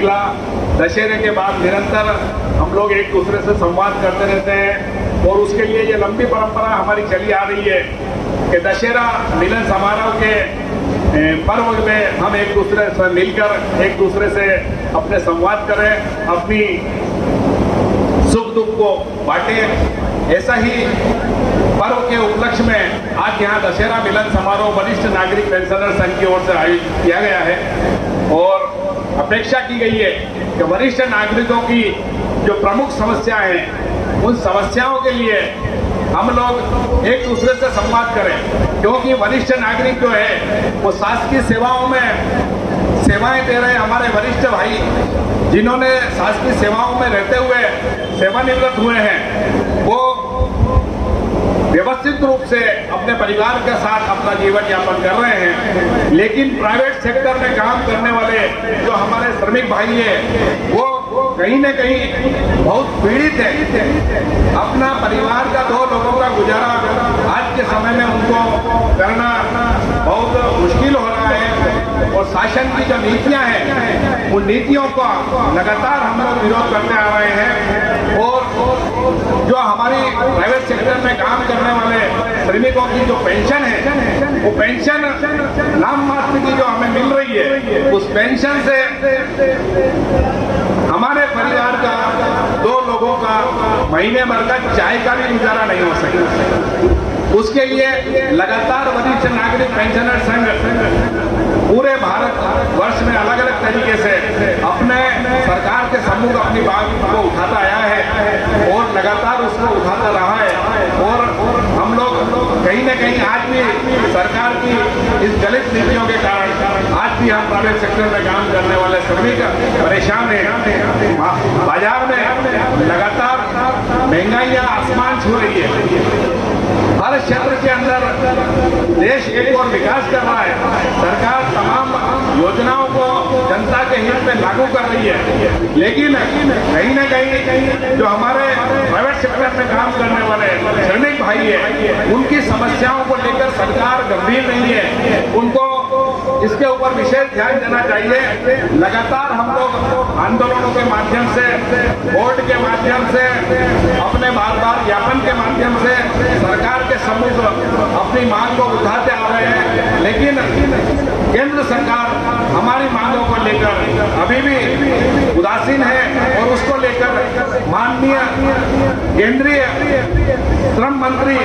निकला। दशहरे के बाद निरंतर हम लोग एक दूसरे से संवाद करते रहते हैं और उसके लिए ये लंबी परंपरा हमारी चली आ रही है कि दशहरा मिलन समारोह के पर्व में हम एक दूसरे से मिलकर एक दूसरे से अपने संवाद करें, अपनी सुख दुख को बांटें। ऐसा ही पर्व के उपलक्ष्य में आज यहाँ दशहरा मिलन समारोह वरिष्ठ नागरिक पेंशनर संघ की ओर से आयोजित किया गया है और अपेक्षा की गई है कि वरिष्ठ नागरिकों की जो प्रमुख समस्याएं हैं उन समस्याओं के लिए हम लोग एक दूसरे से संवाद करें, क्योंकि वरिष्ठ नागरिक जो है वो शासकीय सेवाओं में सेवाएं दे रहे हमारे वरिष्ठ भाई, जिन्होंने शासकीय सेवाओं में रहते हुए सेवानिवृत्त हुए हैं, वो व्यवस्थित रूप से अपने परिवार के साथ अपना जीवन यापन कर रहे हैं। लेकिन प्राइवेट सेक्टर में काम करने वाले जो हमारे श्रमिक भाई हैं वो कहीं न कहीं बहुत पीड़ित है। अपना परिवार का 2 लोगों का गुजारा आज के समय में उनको करना बहुत मुश्किल हो रहा है और शासन की जो नीतियां हैं उन नीतियों का लगातार हम लोग विरोध करते आ रहे हैं और जो हमारी प्राइवेट सेक्टर में काम करने वाले श्रमिकों की जो पेंशन है वो पेंशन नाम मात्र की जो हमें मिल रही है, उस पेंशन से हमारे परिवार का 2 लोगों का महीने भर का चाय का भी गुजारा नहीं हो सके। उसके लिए लगातार वरिष्ठ नागरिक पेंशनर संघ पूरे भारत वर्ष में अलग अलग तरीके से अपने सरकार के सम्मुख अपनी बात को उठाता आया है और लगातार उसको उठाता रहा है और हम लोग कहीं न कहीं आज भी सरकार की इस गलत नीतियों के कारण आज भी हम प्राइवेट सेक्टर में काम करने वाले श्रमिक परेशान हैं। बाजार में लगातार महंगाइयां आसमान छू रही है। हर क्षेत्र के अंदर देश एक और विकास कर रहा है। सरकार तमाम योजनाओं को जनता के हित में लागू कर रही है, लेकिन कहीं न कहीं जो हमारे प्राइवेट सेक्टर में काम करने वाले श्रमिक भाई है उनकी समस्याओं को लेकर सरकार गंभीर नहीं है। उनको इसके ऊपर विशेष ध्यान देना चाहिए। लगातार हम लोग आंदोलनों के माध्यम से, बोर्ड के माध्यम से, अपने बार ज्ञापन के माध्यम से सरकार के सम्मुख अपनी मांग को उठाते आ रहे हैं, लेकिन केंद्र सरकार हमारी मांगों को लेकर अभी भी उदासीन है और उसको लेकर माननीय केंद्रीय श्रम मंत्री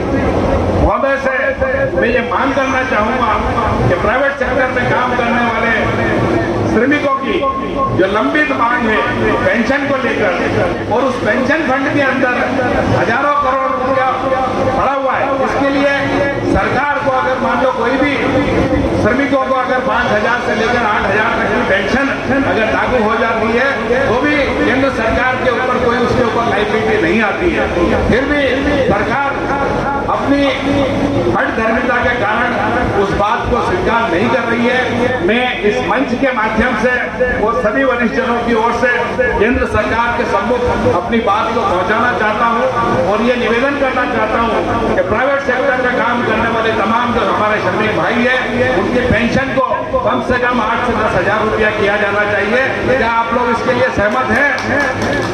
महोदय से मैं ये मांग करना चाहूंगा कि प्राइवेट सेक्टर में काम करने वाले श्रमिकों की जो लंबित मांग है पेंशन को लेकर और उस पेंशन फंड के अंदर हजारों करोड़ रुपया पड़ा हुआ है, इसके लिए सरकार को अगर मान लो कोई भी श्रमिकों को अगर 5,000 से लेकर 8,000 तक की पेंशन अगर लागू हो जाती है तो भी केंद्र सरकार के ऊपर कोई उसके ऊपर लायबिलिटी नहीं आती है। फिर भी सरकार अपनी हठधर्मिता के कारण उस बात को स्वीकार नहीं कर रही है। मैं इस मंच के माध्यम से वो सभी वरिष्ठजनों की ओर से केंद्र सरकार के सम्मुख अपनी बात को पहुंचाना चाहता हूं और ये निवेदन करना चाहता हूं कि प्राइवेट सेक्टर में काम करने वाले तमाम जो हमारे श्रमिक भाई है उनकी पेंशन को कम से कम 8 से 10,000 रुपया किया जाना चाहिए। क्या आप लोग इसके लिए सहमत हैं?